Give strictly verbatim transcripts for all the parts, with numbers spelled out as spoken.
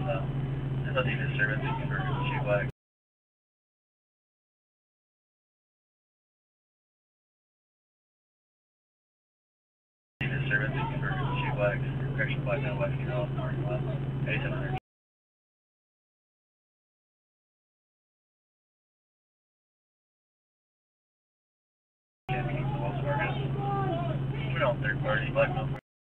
uh, there's nothing disturbance for shoe flag. Disturbance for shoe flags. Correction flag now, West Canal, parking lot, eighty-seven hundred. Wells Fargo. We're on third party, black no.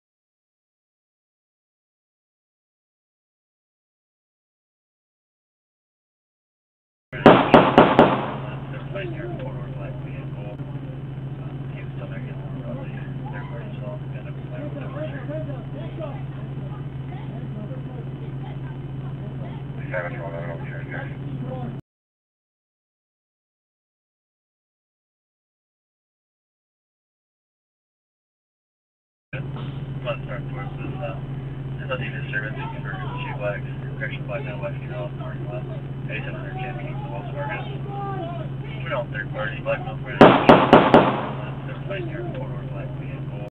Everybody near corridor, black vehicle. He was still there getting probably third party, so I'm gonna play with them for sure. We have a troll over here, guys. Let's start towards this, uh, there's nothing disturbance for shoe flags. Correction flag now, West Canal, parking lot, eighty-seven hundred camping, Wells Fargo. We're on third party, black no friend. Everybody near corridor, black vehicle.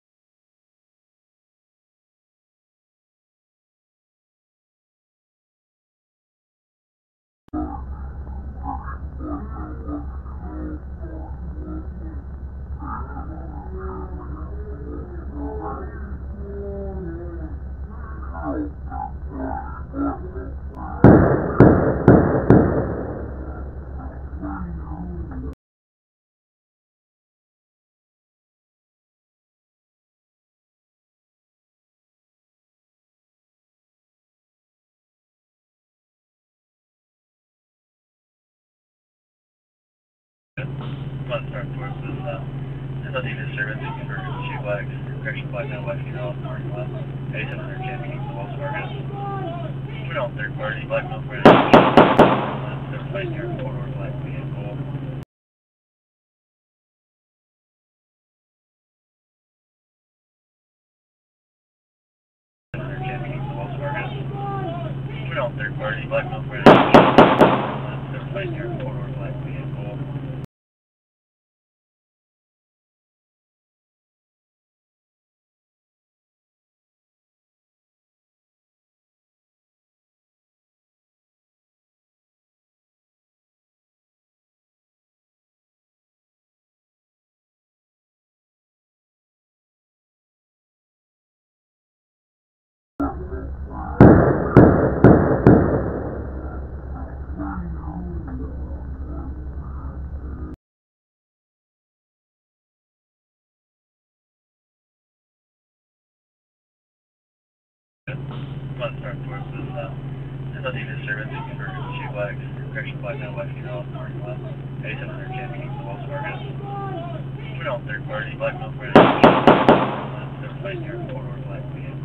Let's start towards this, uh, there's nothing disturbance for shoe flags. Correction flag now, West Canal, parking lot, eighty-seven hundred camping, Wells Fargo. We're on third party, black no friend. Everybody near corridor, black vehicle. Wells Fargo. We're on third party, black no friend. Everybody near corridor, black vehicle. Let's start towards this, uh, there's nothing disturbance for shoe flags. Correction flag now, West Canal, parking lot, eighty-seven hundred camping, Wells Fargo. We're on third party, black no friend. Everybody near corridor, black vehicle.